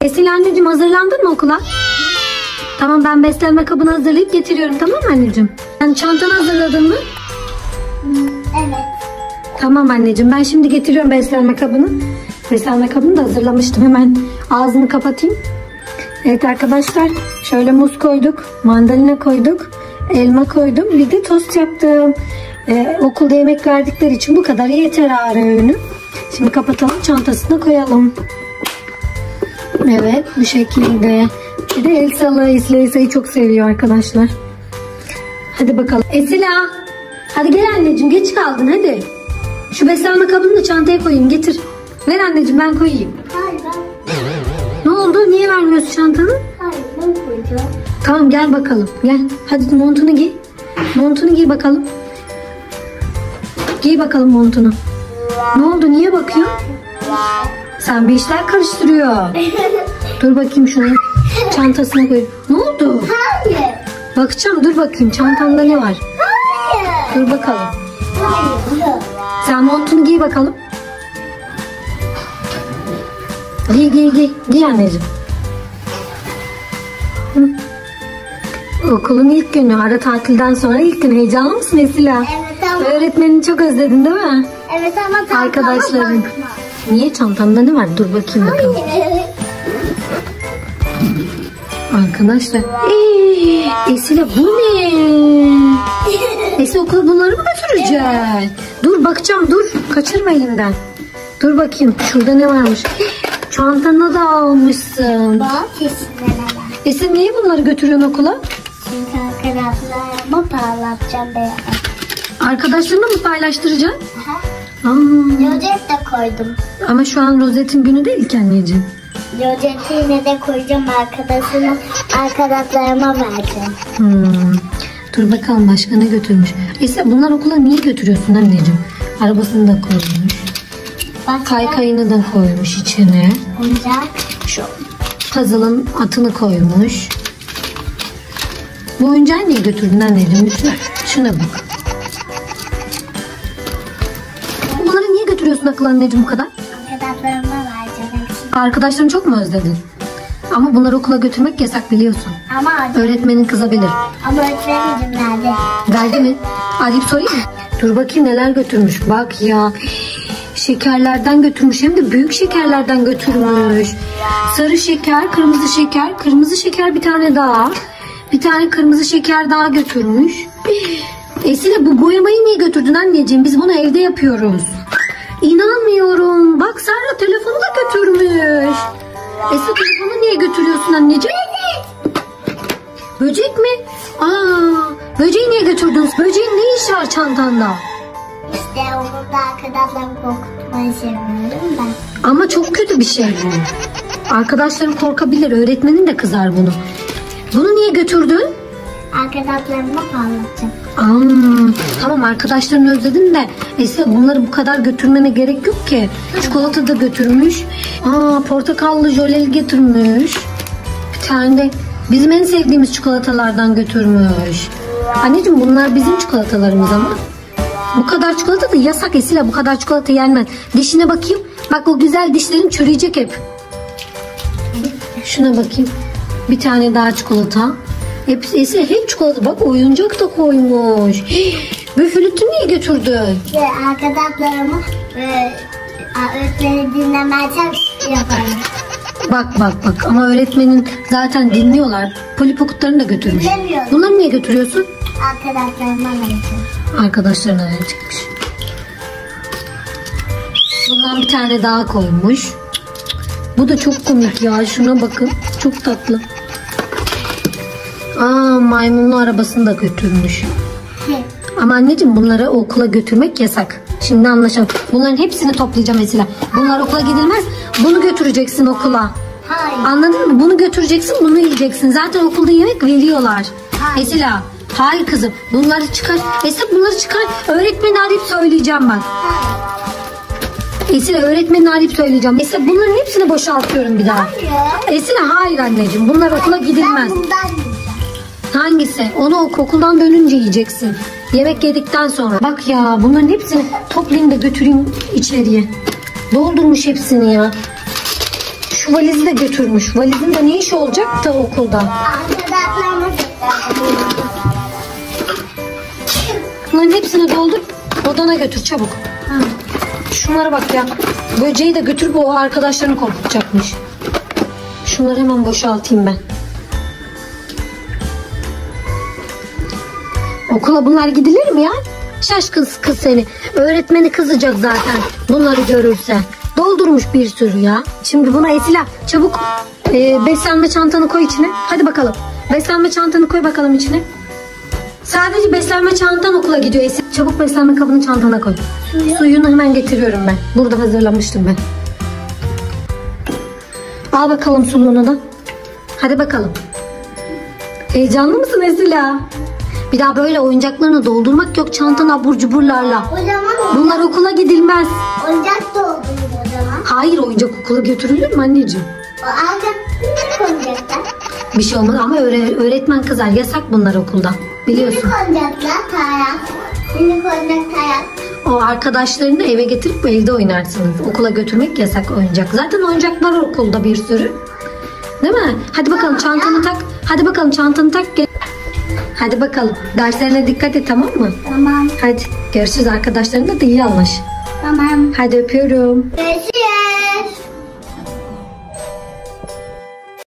Esil anneciğim, hazırlandın mı okula? Tamam, ben beslenme kabını hazırlayıp getiriyorum, tamam mı anneciğim? Sen çantanı hazırladın mı? Evet. Tamam anneciğim, ben şimdi getiriyorum beslenme kabını. Beslenme kabını da hazırlamıştım, hemen ağzını kapatayım. Evet arkadaşlar, şöyle muz koyduk, mandalina koyduk, elma koydum, bir de tost yaptım. Okulda yemek verdikleri için bu kadar yeter ara öğünü. Şimdi kapatalım, çantasına koyalım. Evet, bu şekilde. Bir de Elsa'yı çok seviyor arkadaşlar. Hadi bakalım. Esila, hadi gel anneciğim, geç kaldın hadi. Şu beslenme kabını da çantaya koyayım, getir. Ver anneciğim, ben koyayım. Hayır Ne oldu? Niye vermiyorsun çantanı? Hayır ben koyacağım. Tamam, gel bakalım. Gel. Hadi montunu giy. Montunu giy bakalım. Giy bakalım montunu. Ne oldu? Niye bakıyorsun? Sen bir işler karıştırıyor. Dur bakayım şunu. Çantasına koy. Ne oldu? Hayır. Bakacağım, dur bakayım. Çantanda ne var? Hayır. Dur bakalım. Hayır. Sen montunu giy bakalım. Giy. Giy anneciğim. Hı. Okulun ilk günü, ara tatilden sonra ilk gün. Heyecanlı mısın Esila? Evet ama. Öğretmenini çok özledin değil mi? Evet ama tam Arkadaşların. Niye, çantamda ne var? Dur bakayım bakalım. Hayır. Arkadaşlar. Esila, bu ne? Esila, okula bunları mı götüreceksin? Dur bakacağım, dur. Kaçırma elinden. Dur bakayım. Şurada ne varmış? Çantana da almışsın. Bak kesinlikle. Esila, niye bunları götürüyorsun okula? Çünkü arkadaşlarıma parlatacağım beraber. Arkadaşlarınla mı paylaştıracaksın? Rozet de koydum. Ama şu an rozetin günü değil ki anneciğim. Rozeti yine de koyacağım, arkadaşlarıma vereceğim. Dur bakalım başka ne götürmüş. Esila, bunlar okula niye götürüyorsun anneciğim? Arabasını da koymuş. Kaykayını da koymuş içine. Oyuncak. Şu puzzle'ın atını koymuş. Bu oyuncağı niye götürdün anneciğim? Şuna bak. Bunları niye götürüyorsun okula anneciğim bu kadar? Arkadaşlarıma vereceğim. Arkadaşlarını çok mu özledin? Ama bunları okula götürmek yasak, biliyorsun. Ama Öğretmenin kızabilir. öğretmenim nerede? Verdi mi? Arayıp sorayım mı? Dur bakayım neler götürmüş. Bak ya. Şekerlerden götürmüş. Hem de büyük şekerlerden götürmüş. Sarı şeker, kırmızı şeker bir tane daha. Bir tane kırmızı şeker daha götürmüş. Esile, bu boyamayı niye götürdün anneciğim? Biz bunu evde yapıyoruz. İnanmıyorum. Bak, Serra telefonu da götürmüş. Esile, telefonu niye götürüyorsun anneciğim? Böcek mi? Böceği niye götürdün? Böceğin ne işi var çantanda? İşte okulda arkadaşlarımı korkutmayı seviyorum ben. Ama çok kötü bir şey bu. Arkadaşların korkabilir. Öğretmenin de kızar bunu. Bunu niye götürdün? Arkadaşlarıma parlatacağım. Tamam, arkadaşlarını özledin de Esra, bunları bu kadar götürmene gerek yok ki. Çikolata da götürmüş. Portakallı jöleli götürmüş. Bir tane de bizim en sevdiğimiz çikolatalardan götürmüş. Anneciğim, bunlar bizim çikolatalarımız ama. Bu kadar çikolata da yasak Esra, bu kadar çikolata yenmez. Dişine bakayım. Bak, o güzel dişlerin çürüyecek hep. Şuna bakayım. Bir tane daha çikolata. Esra, hep çikolata. Bak, oyuncak da koymuş. Büflütü niye götürdün? Arkadaşlarıma öğretmeni dinlemezsem yaparım. Bak ama öğretmenin zaten dinliyorlar. Polipokutlarını da götürmüş. Dinlemiyorum. Bunları niye götürüyorsun? Arkadaşlarıma vereceğim. Arkadaşlarına verecekmiş. Bundan bir tane daha koymuş. Bu da çok komik ya. Şuna bakın. Çok tatlı. Maymunlu arabasını da götürmüş. Ama anneciğim, bunları okula götürmek yasak. Şimdi anlaşalım. Bunların hepsini toplayacağım mesela. Bunlar okula gidilmez. Bunu götüreceksin okula. Hayır. Anladın mı? Bunu götüreceksin, bunu yiyeceksin. Zaten okulda yemek veriyorlar. Hayır. Esila, hayır kızım. Bunları çıkar. Esila, bunları çıkar. Öğretmeni arayıp söyleyeceğim bak. Esila, öğretmeni arayıp söyleyeceğim. Esila, bunların hepsini boşaltıyorum bir daha. Hayır. Esila, hayır anneciğim. Bunlar okula gidilmez. Ben bundan yiyeceğim. Hangisi? Onu okuldan dönünce yiyeceksin. Yemek yedikten sonra. Bak ya, bunların hepsini toplayayım da götüreyim içeriye. Doldurmuş hepsini ya. Şu valizi de götürmüş. Valizin de ne işi olacak da okulda? Arkadaşlarımız Bunların hepsini doldur. Odana götür çabuk. Şunlara bak ya. Böceği de götürüp o arkadaşlarını korkutacakmış. Şunları hemen boşaltayım ben. Okula bunlar gidilir mi ya? Şaşkın kız seni. Öğretmeni kızacak zaten bunları görürse. Doldurmuş bir sürü ya. Şimdi buna Esila çabuk beslenme çantanı koy içine. Hadi bakalım. Beslenme çantanı koy bakalım içine. Sadece beslenme çantan okula gidiyor Esila. Çabuk beslenme kabını çantana koy. Suyunu hemen getiriyorum ben. Burada hazırlamıştım ben. Al bakalım suluğunu da. Hadi bakalım. Heyecanlı mısın Esila? Bir daha böyle oyuncaklarını doldurmak yok çantana abur cuburlarla. o zaman Bunlar okula gidilmez. oyuncak da olur o zaman. Hayır, oyuncak okula götürülür mü anneciğim? O alacak ne oyuncaklar? Bir şey olmaz ama öğretmen kızar. Yasak bunlar okulda. Biliyorsun. Minik oyuncaklar tarak. Minik oyuncak tarak. O arkadaşlarını eve getirip evde oynarsınız. Okula götürmek yasak oyuncak. Zaten oyuncaklar okulda bir sürü. Değil mi? Hadi bakalım çantanı tak. Hadi bakalım çantanı tak. Gel. Hadi bakalım. Derslerine dikkat et, tamam mı? Tamam. Hadi görüşürüz, arkadaşlarınla da iyi anlaş. Tamam. Hadi öpüyorum. Görüşürüz.